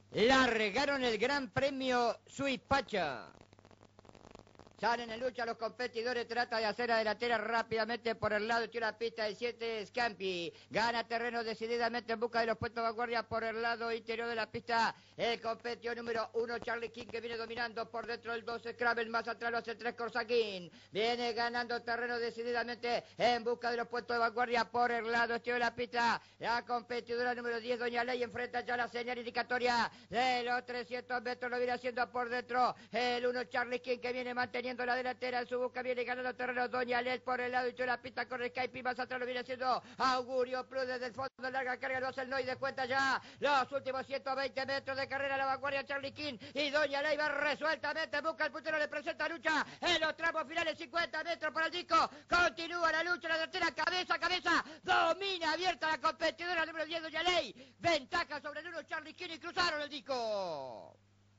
Largaron el Gran Premio Suipacha. Salen en lucha los competidores, trata de hacer a delantera rápidamente por el lado, tiene una pista de 7 Scampi, gana terreno decididamente en busca de los puestos de vanguardia por el lado interior de la pista, el competidor número 1 Charlie King que viene dominando por dentro del 2 Scrabble, más atrás lo hace 3 Corsaquín, viene ganando terreno decididamente en busca de los puestos de vanguardia por el lado exterior de la pista, la competidora número 10 Doña Ley enfrenta ya la señal indicatoria de los 300 metros, lo viene haciendo por dentro el 1 Charlie King que viene manteniendo la delantera en su busca, viene ganando terreno Doña Led por el lado y la pista con Skype y más atrás lo viene haciendo Augurio Plus desde el fondo, larga carga, lo hace el Noy, de cuenta ya los últimos 120 metros de carrera, la vanguardia Charlie King y Doña Ley va resueltamente, busca el puntero, le presenta lucha en los tramos finales, 50 metros para el disco, continúa la lucha, la delantera cabeza a cabeza, domina abierta la competidora número 10 Doña Ley, ventaja sobre el 1 Charlie King y cruzaron el disco.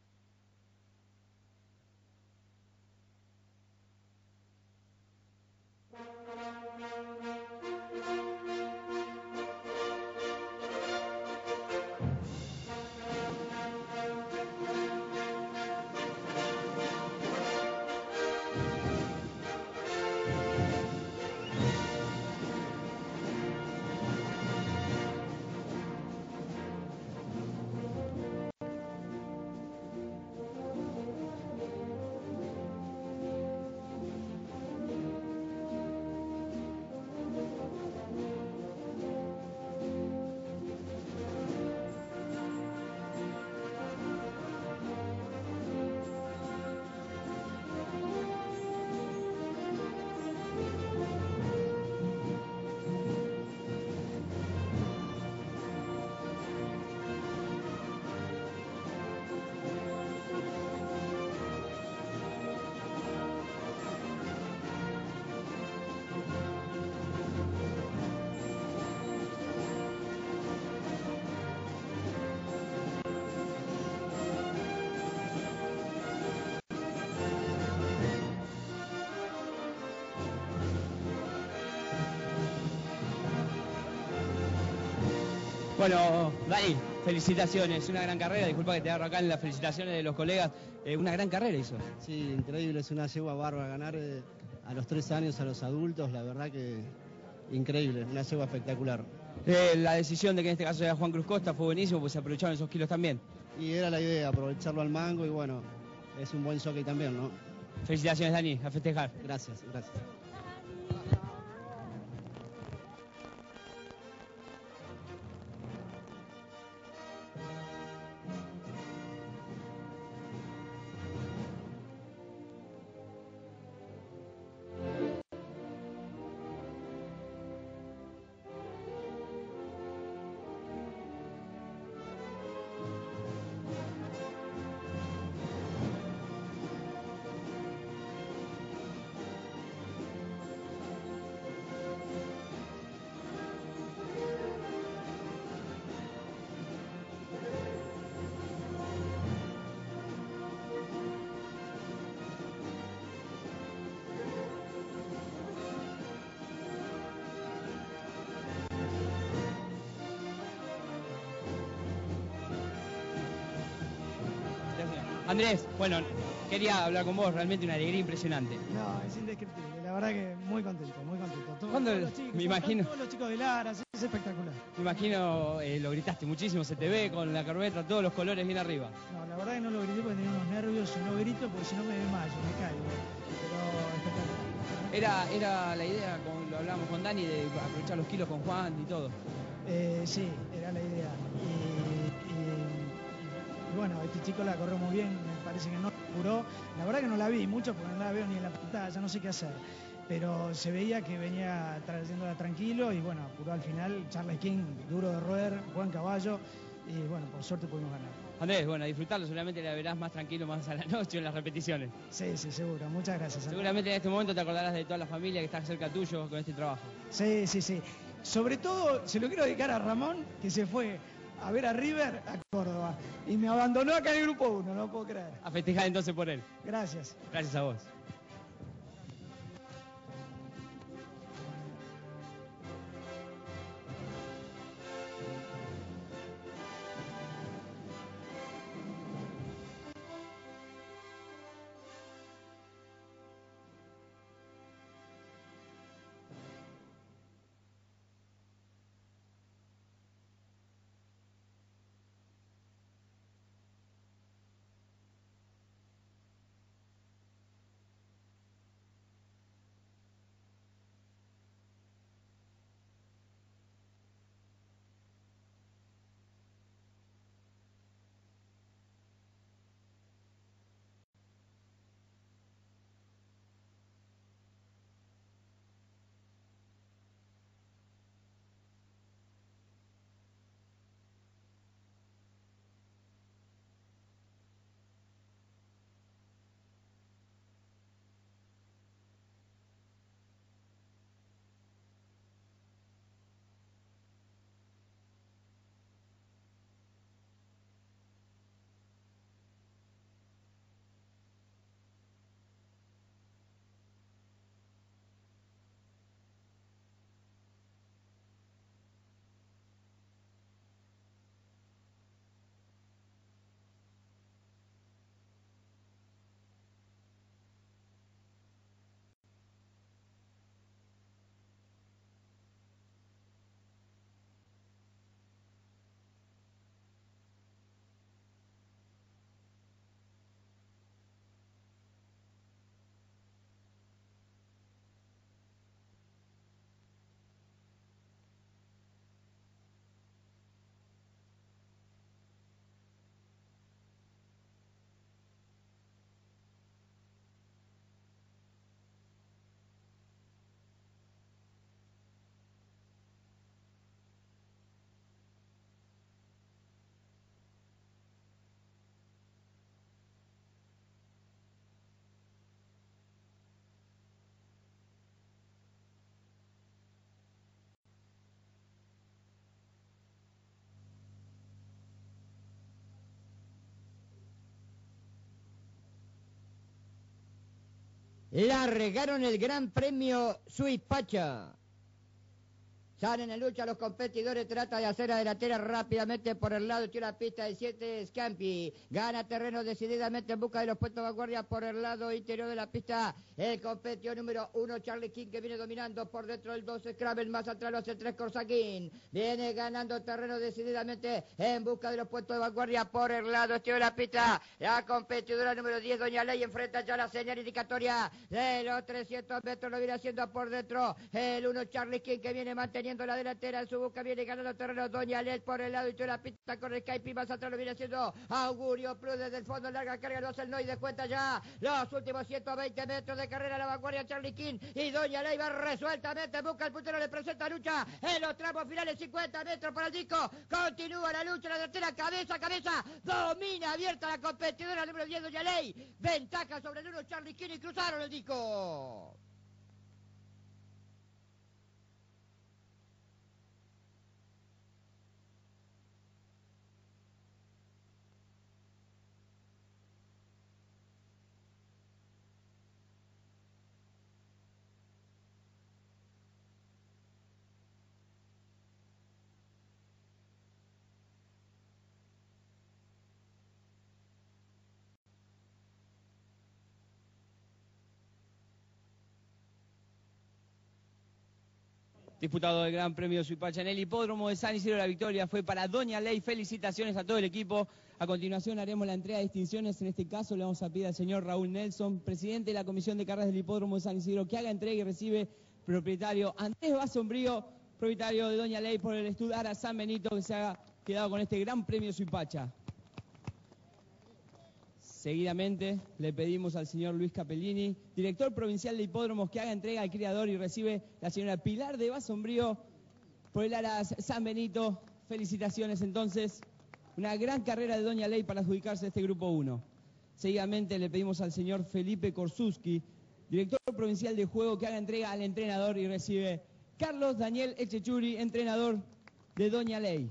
Bueno, Dani, felicitaciones, una gran carrera, disculpa que te agarro acá en las felicitaciones de los colegas, una gran carrera hizo. Sí, increíble, es una yegua bárbara, ganar a los 3 años a los adultos, la verdad que increíble, una yegua espectacular. La decisión de que en este caso sea Juan Cruz Costa fue buenísimo, pues se aprovecharon esos kilos también. Y era la idea, aprovecharlo al mango y bueno, es un buen jockey también, ¿no? Felicitaciones, Dani, a festejar. Gracias, gracias. Andrés, bueno, quería hablar con vos, realmente una alegría impresionante. No, es indescriptible, la verdad que muy contento, muy contento. ¿Cuándo? Todos los chicos, Me imagino. todos los chicos de Lara, es espectacular. Me imagino, lo gritaste muchísimo, se te ve con la corbeta, todos los colores bien arriba. No, la verdad que no lo grité porque tenía unos nervios y no grito porque si no me desmayo, me caigo. Pero espectacular. Era la idea, como lo hablábamos con Dani, de aprovechar los kilos con Juan y todo. Sí, era la idea. Y bueno, este chico la corrió muy bien, me parece que no apuró. La verdad que no la vi mucho porque no la veo ni en la pantalla, no sé qué hacer. Pero se veía que venía trayéndola tranquilo y bueno, apuró al final. Charlie King, duro de roer, buen caballo y bueno, por suerte pudimos ganar. Andrés, bueno, a disfrutarlo, seguramente la verás más tranquilo más a la noche en las repeticiones. Sí, seguro, muchas gracias. Seguramente en este momento te acordarás de toda la familia que está cerca tuyo con este trabajo. Sí. Sobre todo se lo quiero dedicar a Ramón, que se fue a ver a River a Córdoba y me abandonó acá en el grupo 1, no puedo creer. A festejar entonces por él. Gracias. Gracias a vos. largaron el Gran Premio Suipacha. Salen en lucha los competidores, trata de hacer a delantera rápidamente por el lado, tira la pista de 7 Scampi, gana terreno decididamente en busca de los puestos de vanguardia por el lado interior de la pista, el competidor número 1 Charlie King, que viene dominando por dentro del 2 Scrabble, más atrás lo hace 3 Corsaquín, viene ganando terreno decididamente en busca de los puestos de vanguardia por el lado exterior de la pista, la competidora número 10 Doña Ley enfrenta ya la señal indicatoria de los 300 metros, lo viene haciendo por dentro el 1 Charlie King, que viene manteniendo la delantera en su busca, viene ganando terreno Doña Led por el lado y toda la pista con el Skype, más atrás lo viene haciendo Augurio Plus desde el fondo, larga carga, lo hace el no y descuenta ya los últimos 120 metros de carrera a la vanguardia Charlie King y Doña Ley va resueltamente, busca el puntero, le presenta lucha en los tramos finales, 50 metros para el disco, continúa la lucha, la delantera cabeza a cabeza, domina abierta la competidora número 10 Doña Ley, ventaja sobre el 1 Charlie King y cruzaron el disco. Disputado el Gran Premio Suipacha en el hipódromo de San Isidro, la victoria fue para Doña Ley. Felicitaciones a todo el equipo. A continuación haremos la entrega de distinciones. En este caso le vamos a pedir al señor Raúl Nelson, presidente de la Comisión de Carreras del hipódromo de San Isidro, que haga entrega y recibe propietario Andrés Basombrío, propietario de Doña Ley por el Estudara San Benito, que se ha quedado con este Gran Premio Suipacha. Seguidamente le pedimos al señor Luis Capellini, director provincial de hipódromos, que haga entrega al criador y recibe la señora Pilar de Basombrío por el Aras San Benito. Felicitaciones entonces, una gran carrera de Doña Ley para adjudicarse a este grupo 1. Seguidamente le pedimos al señor Felipe Korsuski, director provincial de juego, que haga entrega al entrenador y recibe Carlos Daniel Echechuri, entrenador de Doña Ley.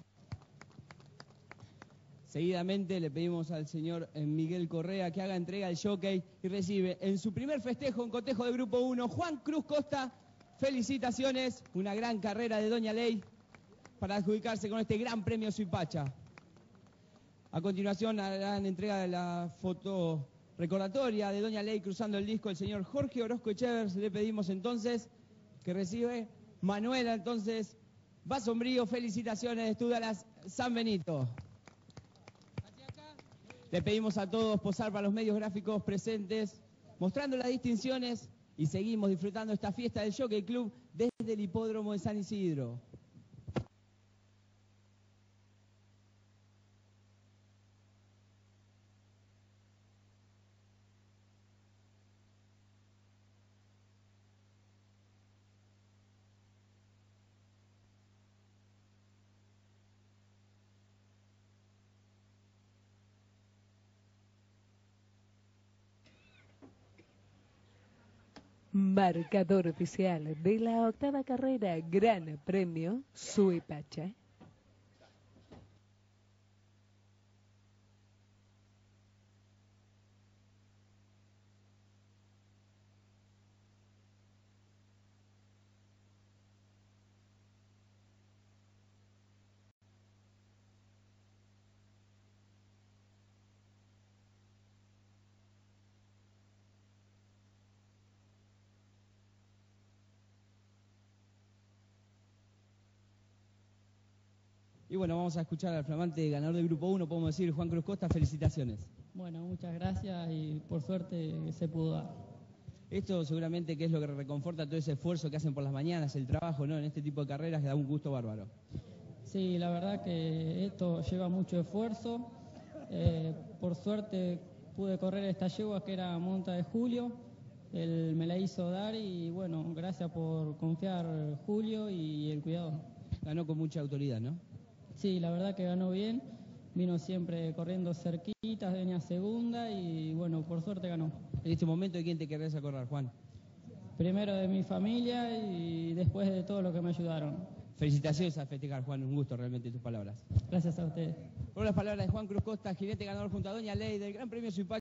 Seguidamente le pedimos al señor Miguel Correa que haga entrega al jockey y recibe en su primer festejo, un cotejo de Grupo 1, Juan Cruz Costa. Felicitaciones, una gran carrera de Doña Ley para adjudicarse con este Gran Premio Suipacha. A continuación harán entrega de la foto recordatoria de Doña Ley cruzando el disco el señor Jorge Orozco Echevers. Le pedimos entonces que recibe Manuela entonces Basombrío. Felicitaciones de Estudalas San Benito. Le pedimos a todos posar para los medios gráficos presentes, mostrando las distinciones, y seguimos disfrutando esta fiesta del Jockey Club desde el hipódromo de San Isidro. Marcador oficial de la octava carrera Gran Premio Suipacha. Y bueno, vamos a escuchar al flamante ganador del Grupo 1, podemos decir, Juan Cruz Costa. Felicitaciones. Bueno, muchas gracias y por suerte se pudo dar. Esto seguramente que es lo que reconforta todo ese esfuerzo que hacen por las mañanas, el trabajo, ¿no? En este tipo de carreras que da un gusto bárbaro. Sí, la verdad que esto lleva mucho esfuerzo. Por suerte pude correr esta yegua que era monta de Julio. Él me la hizo dar y bueno, gracias por confiar Julio y el cuidado. Ganó con mucha autoridad, ¿no? Sí, la verdad que ganó bien. Vino siempre corriendo cerquitas, venía segunda y bueno, por suerte ganó. En este momento, ¿de quién te querés acordar, Juan? Primero de mi familia y después de todo lo que me ayudaron. Felicitaciones a festejar, Juan. Un gusto realmente tus palabras. Gracias a ustedes. Por las palabras de Juan Cruz Costa, jinete ganador junto a Doña Ley del Gran Premio Suipacha.